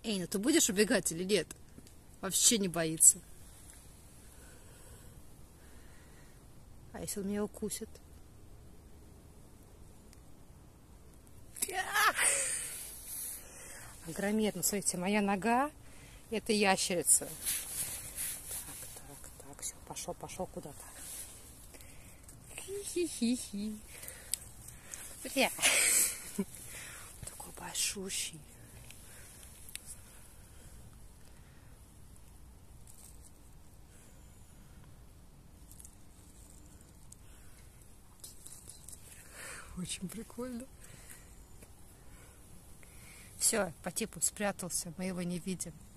Эй, ну ты будешь убегать или нет? Вообще не боится. А если он меня укусит? Огрометно, смотрите, моя нога — это ящерица. Так, все, пошел куда-то. Хи-хи-хи-хи. Такой большущий. Очень прикольно. Все, по типу спрятался, мы его не видим.